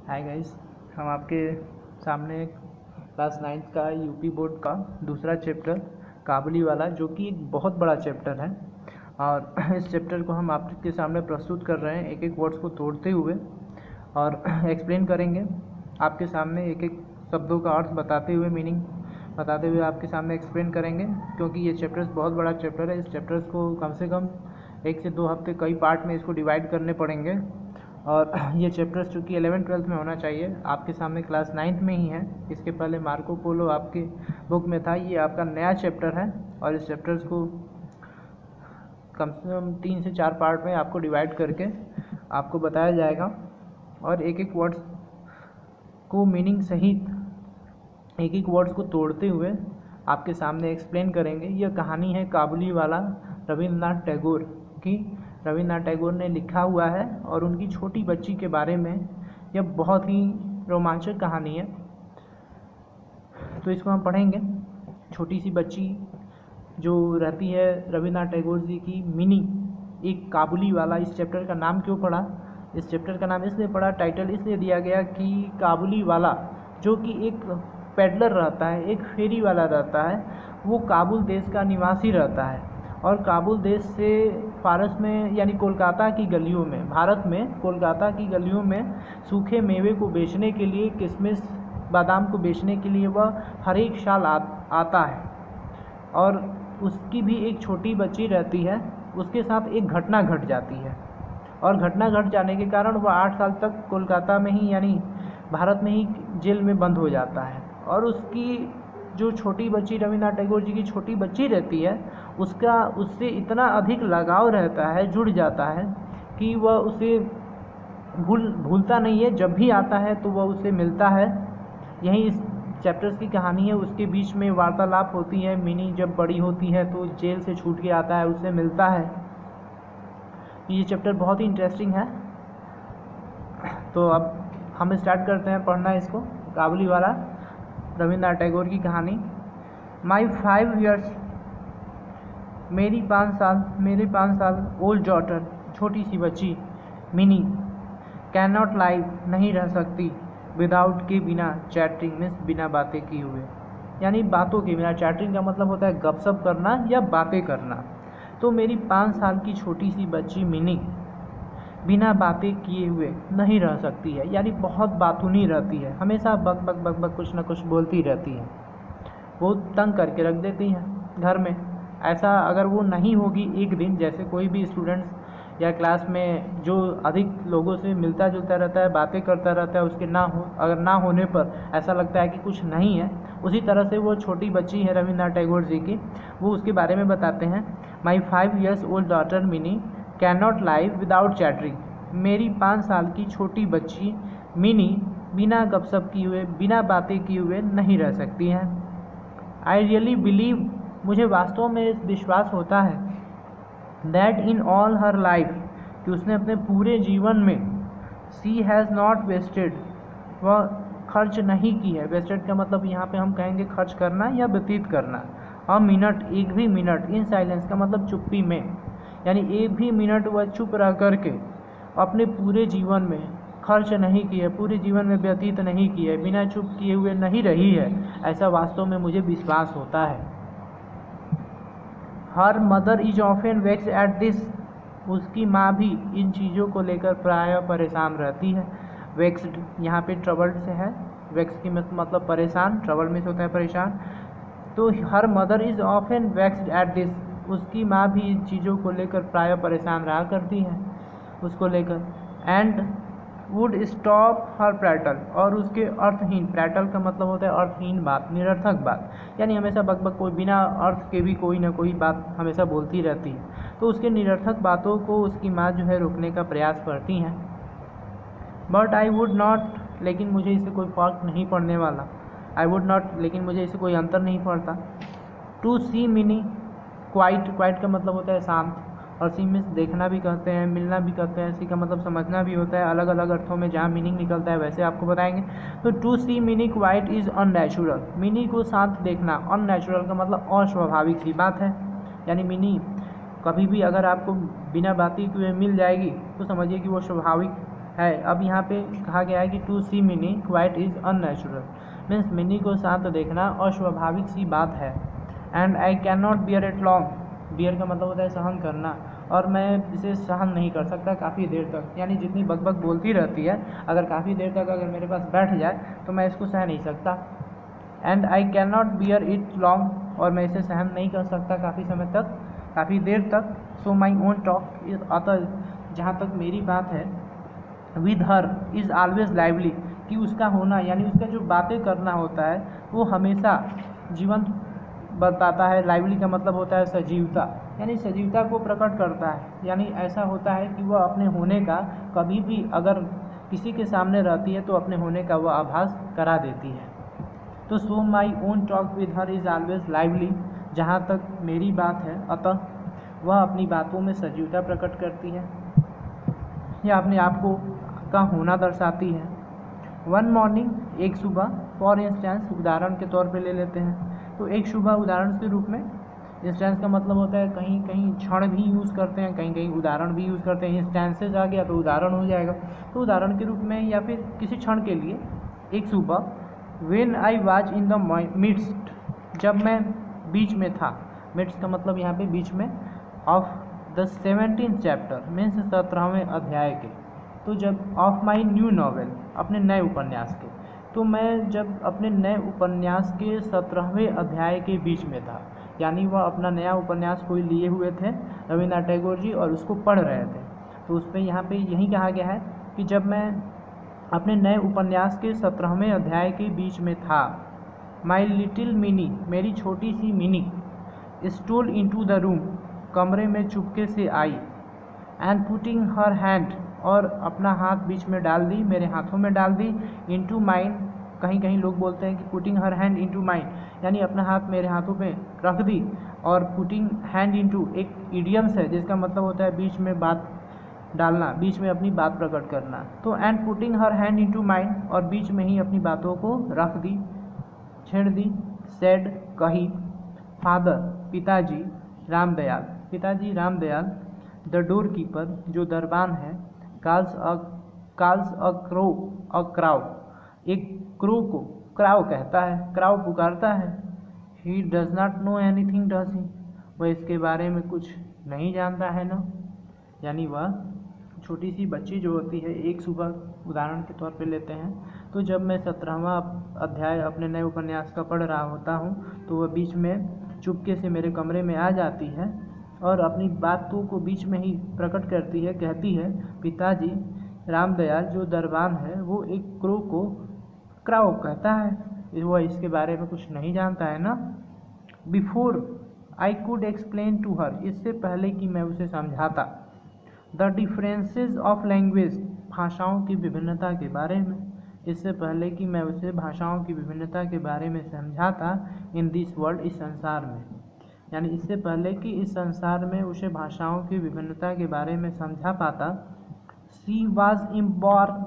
Hi guys, हम आपके सामने क्लास 9th का यूपी बोर्ड का दूसरा चैप्टर काबुली वाला, जो कि एक बहुत बड़ा चैप्टर है और इस चैप्टर को हम आपके सामने प्रस्तुत कर रहे हैं एक एक वर्ड्स को तोड़ते हुए और एक्सप्लेन करेंगे आपके सामने एक एक शब्दों का अर्थ बताते हुए, मीनिंग बताते हुए आपके सामने एक्सप्लेन करेंगे। क्योंकि ये चैप्टर्स बहुत बड़ा चैप्टर है, इस चैप्टर्स को कम से कम 1 से 2 हफ्ते कई पार्ट में इसको डिवाइड करने पड़ेंगे। और ये चैप्टर्स चूँकि 11th-12th में होना चाहिए, आपके सामने क्लास 9th में ही है। इसके पहले मार्को पोलो आपके बुक में था, ये आपका नया चैप्टर है और इस चैप्टर्स को कम से कम 3 से 4 पार्ट में आपको डिवाइड करके आपको बताया जाएगा और एक एक वर्ड्स को मीनिंग सहित एक एक वर्ड्स को तोड़ते हुए आपके सामने एक्सप्लेन करेंगे। यह कहानी है काबुली वाला रविंद्रनाथ टैगोर की। रविंद्रनाथ टैगोर ने लिखा हुआ है और उनकी छोटी बच्ची के बारे में यह बहुत ही रोमांचक कहानी है। तो इसको हम पढ़ेंगे। छोटी सी बच्ची जो रहती है रविंद्रनाथ टैगोर जी की, मिनी, एक काबुली वाला। इस चैप्टर का नाम क्यों पड़ा? इस चैप्टर का नाम इसलिए पड़ा, टाइटल इसलिए दिया गया कि काबुली वाला जो कि एक पेडलर रहता है, एक फेरी वाला रहता है, वो काबुल देश का निवासी रहता है और काबुल देश से फारस में यानी कोलकाता की गलियों में, भारत में कोलकाता की गलियों में सूखे मेवे को बेचने के लिए, किशमिश बादाम को बेचने के लिए वह हर एक साल आता है। और उसकी भी एक छोटी बच्ची रहती है, उसके साथ एक घटना घट जाती है और घटना घट जाने के कारण वह 8 साल तक कोलकाता में ही यानी भारत में ही जेल में बंद हो जाता है। और उसकी जो छोटी बच्ची, रविंद्रनाथ टैगोर जी की छोटी बच्ची रहती है, उसका उससे इतना अधिक लगाव रहता है, जुड़ जाता है कि वह उसे भूलता नहीं है। जब भी आता है तो वह उससे मिलता है। यही इस चैप्टर्स की कहानी है। उसके बीच में वार्तालाप होती है। मिनी जब बड़ी होती है तो जेल से छूट के आता है, उससे मिलता है। ये चैप्टर बहुत ही इंटरेस्टिंग है। तो अब हम स्टार्ट करते हैं पढ़ना इसको। काबुली वाला रविंद्रनाथ टैगोर की कहानी। माई 5 years, मेरे 5 साल ओल्ड डॉटर, छोटी सी बच्ची मिनी, कैन नॉट लाइव, नहीं रह सकती, विदाउट के बिना, चैटरिंग मीन्स बिना बातें किए हुए, यानी बातों के बिना। चैटरिंग का मतलब होता है गपशप करना या बातें करना। तो मेरी 5 साल की छोटी सी बच्ची मिनी बिना बातें किए हुए नहीं रह सकती है, यानी बहुत बातूनी रहती है, हमेशा बक बक बक बक कुछ ना कुछ बोलती रहती है। वो तंग करके रख देती है घर में। ऐसा अगर वो नहीं होगी एक दिन, जैसे कोई भी स्टूडेंट्स या क्लास में जो अधिक लोगों से मिलता जुलता रहता है, बातें करता रहता है, उसके अगर ना होने पर ऐसा लगता है कि कुछ नहीं है, उसी तरह से वो छोटी बच्ची है रविंद्रनाथ टैगोर जी की। वो उसके बारे में बताते हैं। My 5 years old daughter Mini can not live without chattering. मेरी 5 साल की छोटी बच्ची मिनी बिना गपशप किए हुए, बिना बातें किए हुए नहीं रह सकती है। आई रियली बिलीव, मुझे वास्तव में विश्वास होता है, that in all her life, कि उसने अपने पूरे जीवन में, सी हैज़ नॉट वेस्टेड, वह खर्च नहीं की है। वेस्टेड का मतलब यहाँ पे हम कहेंगे खर्च करना या व्यतीत करना। अ मिनट, एक भी मिनट, इन साइलेंस का मतलब चुप्पी में, यानी एक भी मिनट वह चुप रह करके अपने पूरे जीवन में खर्च नहीं की है, पूरे जीवन में व्यतीत नहीं की है, बिना चुप किए हुए नहीं रही है। ऐसा वास्तव में मुझे विश्वास होता है। Her mother is often vex at this, उसकी माँ भी इन चीज़ों को लेकर प्रायः परेशान रहती है। वेक्स्ड यहाँ पे ट्रबल्ड से है, वेक्स की मतलब परेशान, ट्रबल में से होता है परेशान। तो her mother is often vexed at this, उसकी माँ भी इन चीज़ों को लेकर प्रायः परेशान रहा करती है उसको लेकर। And would stop her prattle, और उसके अर्थहीन, प्रैटल का मतलब होता है अर्थहीन बात, निरर्थक बात, यानी हमेशा बकबक, कोई बिना अर्थ के भी कोई ना कोई बात हमेशा बोलती रहती है। तो उसके निरर्थक बातों को उसकी माँ जो है रोकने का प्रयास करती हैं। बट आई वुड नॉट, लेकिन मुझे इससे कोई फ़र्क नहीं पड़ने वाला। आई वुड नॉट, लेकिन मुझे इससे कोई अंतर नहीं पड़ता। To see Mini quiet, quiet का मतलब होता है शांत, और सी मीन्स देखना भी कहते हैं, मिलना भी कहते हैं। सी का मतलब समझना भी होता है। अलग अलग अर्थों में जहाँ मीनिंग निकलता है वैसे आपको बताएंगे। तो to see Mini quiet is unnatural, Mini को शांत देखना, अननेचुरल का मतलब अस्वाभाविक सी बात है। यानी मिनी कभी भी अगर आपको बिना बातें किए मिल जाएगी तो समझिए कि वो स्वाभाविक है। अब यहाँ पे कहा गया है कि to see Mini quiet is unnatural, means Mini को शांत देखना अस्वाभाविक सी बात है। And I can not bear it long, bear का मतलब होता है सहन करना, और मैं इसे सहन नहीं कर सकता काफ़ी देर तक, यानी जितनी बकबक बोलती रहती है अगर काफ़ी देर तक अगर मेरे पास बैठ जाए तो मैं इसको सह नहीं सकता। And I can not bear it long, और मैं इसे सहन नहीं कर सकता काफ़ी समय तक, काफ़ी देर तक। So my own talk is, अतः जहाँ तक मेरी बात है, with her is always lively, कि उसका होना यानी उसका जो बातें करना होता है वो हमेशा जीवंत बताता है। लाइवली का मतलब होता है सजीवता, यानी सजीवता को प्रकट करता है, यानी ऐसा होता है कि वह अपने होने का कभी भी अगर किसी के सामने रहती है तो अपने होने का वह आभास करा देती है। तो so my own talk with her is always lively, जहाँ तक मेरी बात है अतः वह अपनी बातों में सजीवता प्रकट करती है या अपने आप को का होना दर्शाती है। वन मॉर्निंग, एक सुबह, फॉर इंस्टेंस उदाहरण के तौर पे ले लेते हैं, तो एक सुबह उदाहरण के रूप में, इंस्टेंस का मतलब होता है कहीं कहीं क्षण भी यूज़ करते हैं, कहीं कहीं उदाहरण भी यूज़ करते हैं। इंस्टेंसेज आ गया तो उदाहरण हो जाएगा, तो उदाहरण के रूप में या फिर किसी क्षण के लिए, एक सुबह, when I was in the midst, जब मैं बीच में था, मिडस्ट का मतलब यहाँ पे बीच में, of the 17th chapter, means 17वें अध्याय के, तो जब ऑफ माई न्यू नॉवेल, अपने नए उपन्यास के, तो मैं जब अपने नए उपन्यास के 17वें अध्याय के बीच में था, यानी वह अपना नया उपन्यास कोई लिए हुए थे रविन्द्रनाथ टैगोर जी और उसको पढ़ रहे थे, तो उस पर यहाँ पे यही कहा गया है कि जब मैं अपने नए उपन्यास के 17वें अध्याय के बीच में था, माई लिटिल मिनी, मेरी छोटी सी Mini, stole into the room, कमरे में चुपके से आई, एंड पुटिंग हर हैंड, और अपना हाथ बीच में डाल दी, मेरे हाथों में डाल दी, इनटू माइन, कहीं कहीं लोग बोलते हैं कि putting her hand into mine, यानी अपना हाथ मेरे हाथों में रख दी, और पुटिंग हैंड इनटू एक इडियम्स है जिसका मतलब होता है बीच में बात डालना, बीच में अपनी बात प्रकट करना, तो and putting her hand into mine, और बीच में ही अपनी बातों को रख दी, छेड़ दी, सेड, कही, फादर, पिताजी, रामदयाल, पिताजी रामदयाल, द डोर कीपर, जो दरबान है, calls a crow, a crow, एक क्रो को क्राउ कहता है, क्राउ पुकारता है, he does not know anything does he, वह इसके बारे में कुछ नहीं जानता है ना, यानी वह छोटी सी बच्ची जो होती है, एक सुबह उदाहरण के तौर पे लेते हैं, तो जब मैं 17वां अध्याय अपने नए उपन्यास का पढ़ रहा होता हूँ तो वह बीच में चुपके से मेरे कमरे में आ जाती है और अपनी बातों को बीच में ही प्रकट करती है, कहती है, पिताजी रामदयाल जो दरबान है वो एक क्रो को क्राउ कहता है, वह इसके बारे में कुछ नहीं जानता है ना। Before I could explain to her, इससे पहले कि मैं उसे समझाता, द डिफरेंसेस ऑफ लैंग्वेज, भाषाओं की विभिन्नता के बारे में, इससे पहले कि मैं उसे भाषाओं की विभिन्नता के बारे में समझाता, इन दिस वर्ल्ड, इस संसार में, यानी इससे पहले कि इस संसार में उसे भाषाओं की विभिन्नता के बारे में समझा पाता, शी वॉज इम्बार्क्ड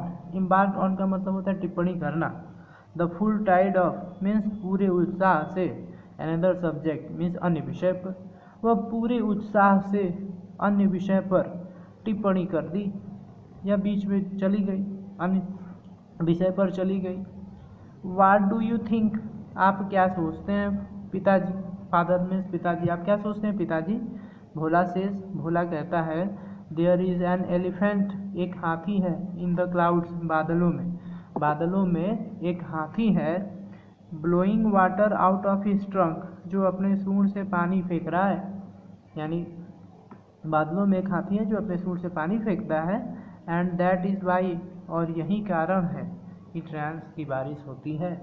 ऑन का मतलब होता है टिप्पणी करना, the full tide of means पूरे उत्साह से, अनदर सब्जेक्ट मीन्स अन्य विषय पर, वह पूरे उत्साह से अन्य विषय पर टिप्पणी कर दी या बीच में चली गई, अन्य विषय पर चली गई। व्हाट डू यू थिंक, आप क्या सोचते हैं पिताजी, फादर मीन्स पिताजी, आप क्या सोचते हैं पिताजी। भोला सेज, भोला कहता है, देयर इज़ एन एलिफेंट, एक हाथी है, इन द क्लाउड्स, बादलों में, बादलों में एक हाथी है, blowing water out of his trunk, जो अपने सूंड से पानी फेंक रहा है, यानी बादलों में एक हाथी है जो अपने सूंड से पानी फेंकता है, एंड दैट इज़ वाई, और यही कारण है इट रेन्स, की बारिश होती है।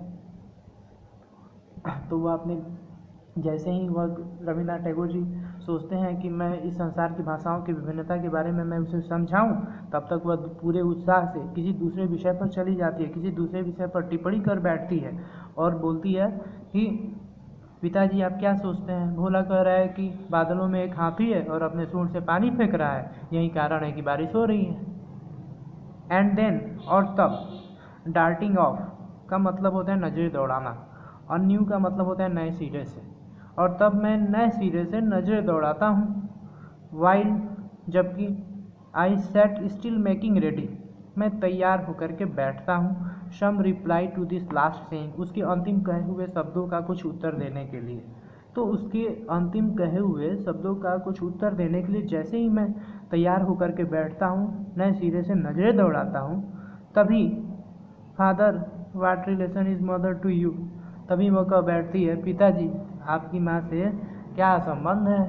तो वह अपने जैसे ही वह रविन्द्रनाथ टैगोर जी सोचते हैं कि मैं इस संसार की भाषाओं की विभिन्नता के बारे में मैं उसे समझाऊं, तब तक वह पूरे उत्साह से किसी दूसरे विषय पर चली जाती है, किसी दूसरे विषय पर टिप्पणी कर बैठती है और बोलती है कि पिताजी आप क्या सोचते हैं। भोला कह रहा है कि बादलों में एक हाथी है और अपने सूंड से पानी फेंक रहा है, यही कारण है कि बारिश हो रही है। एंड देन, और तब, डार्टिंग ऑफ का मतलब होता है नजर दौड़ाना, और न्यू का मतलब होता है नए सिरे से, और तब मैं नए सिरे से नजर दौड़ाता हूँ, वाइल, जबकि, I set still making ready, मैं तैयार होकर के बैठता हूँ। Some reply to this last saying, उसके अंतिम कहे हुए शब्दों का कुछ उत्तर देने के लिए। तो उसके अंतिम कहे हुए शब्दों का कुछ उत्तर देने के लिए जैसे ही मैं तैयार होकर के बैठता हूँ, नए सिरे से नजरें दौड़ाता हूँ, तभी father what relation is mother to you, तभी वो कह बैठती है, पिताजी आपकी माँ से क्या संबंध है।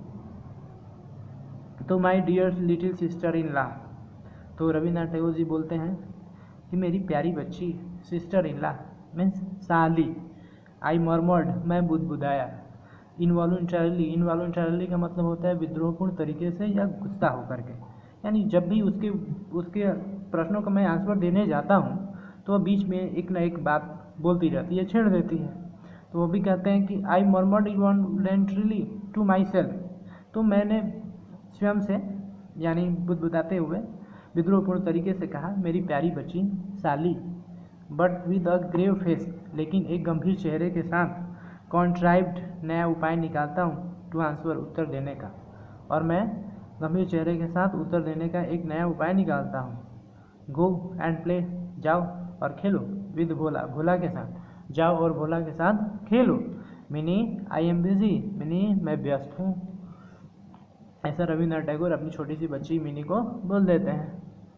तो my dear little sister in law, तो रविन्द्रनाथ टैगोर जी बोलते हैं कि मेरी प्यारी बच्ची, सिस्टर इन लॉ मीन्स साली। आई मर्मर्ड, मैं बुदबुदाया। इनवॉल्यूंटरली का मतलब होता है विद्रोहपूर्ण तरीके से या गुस्सा होकर के, यानी जब भी उसके प्रश्नों का मैं आंसर देने जाता हूँ तो वह बीच में एक ना एक बात बोलती रहती है, छेड़ देती है। तो वो भी कहते हैं कि I murmured involuntarily to myself, तो मैंने स्वयं से यानी बुदबुदाते हुए विद्रोहपूर्ण तरीके से कहा, मेरी प्यारी बच्ची साली। But with a grave face, लेकिन एक गंभीर चेहरे के साथ कॉन्ट्राइव्ड, नया उपाय निकालता हूँ टू आंसर, उत्तर देने का। और मैं गंभीर चेहरे के साथ उत्तर देने का एक नया उपाय निकालता हूँ। गो एंड प्ले, जाओ और खेलो। विद भोला, भोला के साथ, जाओ और भोला के साथ खेलो। Mini I am busy, Mini मैं व्यस्त हूँ। ऐसा रविन्द्रनाथ टैगोर अपनी छोटी सी बच्ची मिनी को बोल देते हैं।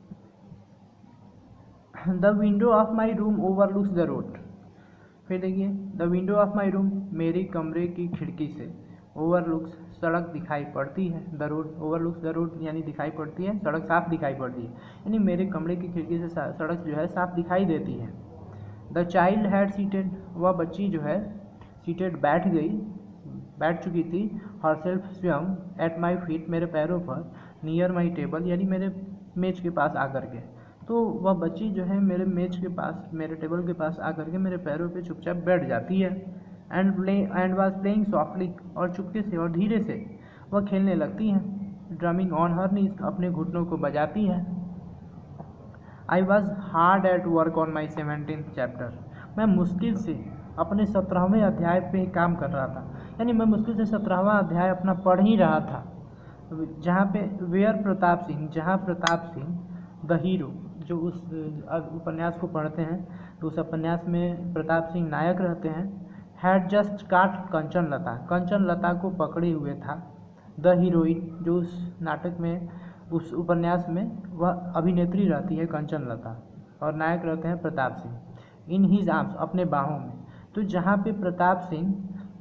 The window of my room overlooks the road, फिर देखिए, the window of my room, मेरे कमरे की खिड़की से, ओवरलुक्स सड़क दिखाई पड़ती है, the road, overlooks the road यानी दिखाई पड़ती है, सड़क साफ दिखाई पड़ती है, यानी मेरे कमरे की खिड़की से सड़क जो है साफ दिखाई देती है। द चाइल्ड हैड सीटेड, वह बच्ची जो है सीटेड बैठ चुकी थी, हरसेल्फ स्वयं, एट माई फीट मेरे पैरों पर, नियर माई टेबल यानी मेरे मेज के पास आकर के। तो वह बच्ची जो है मेरे मेज के पास, मेरे टेबल के पास आकर के मेरे पैरों पे चुपचाप बैठ जाती है। एंड वाज प्लेइंग सॉफ्टली, और चुपके से और धीरे से वह खेलने लगती है। ड्रमिंग ऑन हर नीज, अपने घुटनों को बजाती है। I was hard at work on my 17th chapter, मैं मुश्किल से अपने 17वें अध्याय पे काम कर रहा था, यानी मैं मुश्किल से 17वां अध्याय अपना पढ़ ही रहा था। जहाँ पे वेयर प्रताप सिंह, जहाँ प्रताप सिंह द हीरो, जो उस उपन्यास को पढ़ते हैं तो उस उपन्यास में प्रताप सिंह नायक रहते हैं, हैड जस्ट काट कंचन लता, कंचन लता को पकड़े हुए था। द हीरोइन, जो उस नाटक में, उस उपन्यास में वह अभिनेत्री रहती है कंचन लता, और नायक रहते हैं Pratap Singh. In his arms, अपने बाहों में। तो जहाँ पे प्रताप सिंह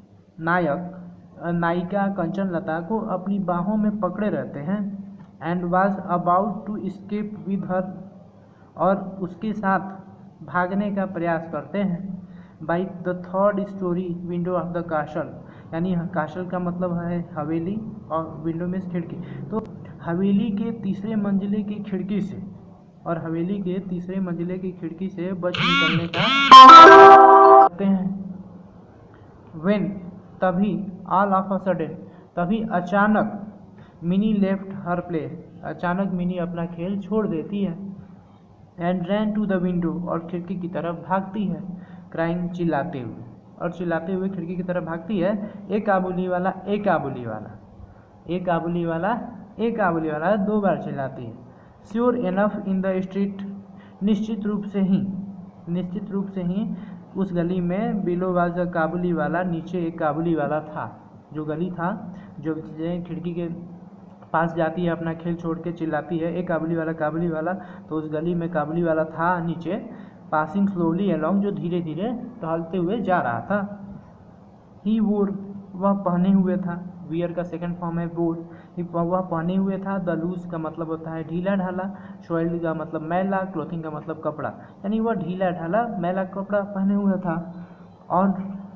नायिका कंचन लता को अपनी बाहों में पकड़े रहते हैं, and was about to escape with her, और उसके साथ भागने का प्रयास करते हैं। By the third storey window of the castle, यानी कासल का मतलब है हवेली और विंडो में खिड़की, तो हवेली के तीसरे मंजिले की खिड़की से, और हवेली के तीसरे मंजिले की खिड़की से बच निकलने का करते हैं। व्हेन, तभी, ऑल ऑफ अ सडन, तभी अचानक, मिनी लेफ्ट हर प्ले, अचानक मिनी अपना खेल छोड़ देती है। And ran to the window, और खिड़की की तरफ भागती है। क्राइंग, चिल्लाते हुए, और चिल्लाते हुए खिड़की की तरफ भागती है। एक काबुली वाला, एक काबुली वाला, एक काबुली वाला, एक काबुली वाला, 2 बार चिल्लाती है। Sure enough in the street, निश्चित रूप से ही उस गली में, बिलो वाज अ काबुली वाला, नीचे एक काबुली वाला था। जो गली था, जो खिड़की के पास जाती है, अपना खेल छोड़ के चिल्लाती है, एक काबुली वाला, तो उस गली में काबुली वाला था नीचे, पासिंग स्लोली अलोंग, जो धीरे धीरे टहलते हुए जा रहा था। ही वोर, वह पहने हुए था, वियर का सेकंड फॉर्म है वोर, वह पहने हुए था। द लूज का मतलब होता है ढीला ढाला, सोइल्ड का मतलब मैला, क्लोथिंग का मतलब कपड़ा, यानी वह ढीला ढाला मैला कपड़ा पहने हुए था। और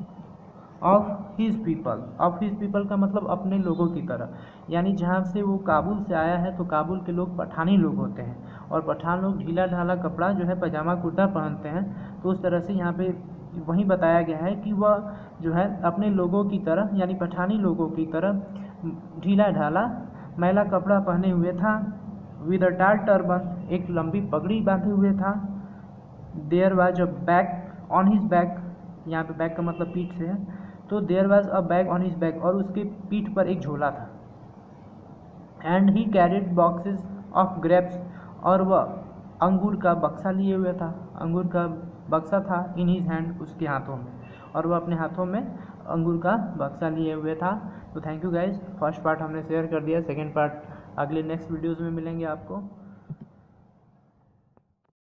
ऑफ हिज पीपल का मतलब अपने लोगों की तरह, यानी जहाँ से वो काबुल से आया है तो काबुल के लोग पठानी लोग होते हैं, और पठान लोग ढीला ढाला कपड़ा जो है पैजामा कुर्ता पहनते हैं। तो उस तरह से यहाँ पे वही बताया गया है कि वह जो है अपने लोगों की तरह, यानी पठानी लोगों की तरह ढीला ढाला मैला कपड़ा पहने हुए था। विद अ टाल टर्बन, एक लंबी पगड़ी बांधे हुए था। There was a bag on his back, यहाँ पे बैग का मतलब पीठ से है, तो there was a bag on his back, और उसके पीठ पर एक झोला था। And he carried boxes of grapes, और वह अंगूर का बक्सा लिए हुए था, अंगूर का बक्सा था इन हिज हैंड, उसके हाथों में, और वो अपने हाथों में अंगूर का बक्सा लिए हुए था। तो thank you guys, first part हमने शेयर कर दिया, सेकेंड पार्ट अगले नेक्स्ट वीडियोज़ में मिलेंगे आपको।